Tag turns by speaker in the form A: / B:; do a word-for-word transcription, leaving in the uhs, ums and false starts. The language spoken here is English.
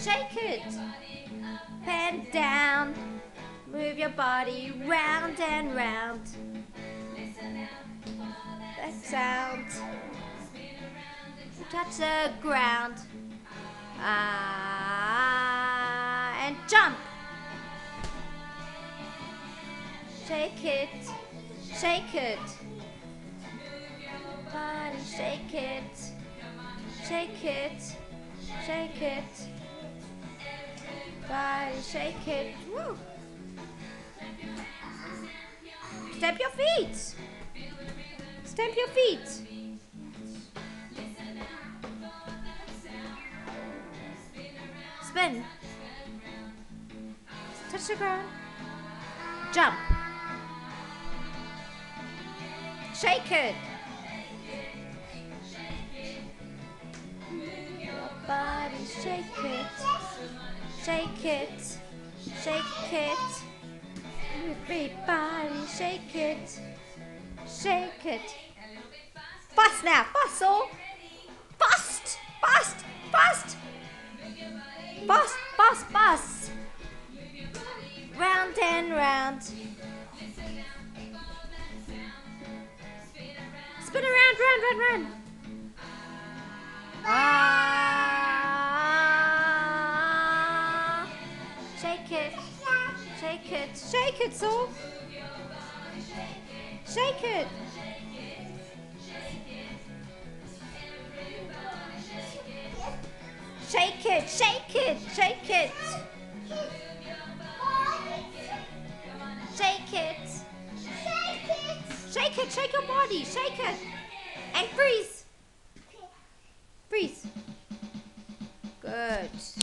A: Shake it. Up and down. Move your body round and round. That sound. Touch the ground. Ah, and jump. Shake it. Shake it. Body, shake it. Shake it. Shake it. Body, shake it. Woo. Stamp your feet. Stamp your feet. Spin. Touch the ground. Jump. Shake it. Your body, shake it. Shake it. Shake it. Everybody, shake it. Shake it. Fast now. Fast, Saul. Fast. Fast. Fast. Fast, fast, fast. Round and round. Spin around, round, round, round. Ah. Shake it. Shake it. Shake it, Saul. Shake it. Shake it, shake it, shake it. Shake it. Shake it, shake your body, shake it. And freeze. Freeze. Good.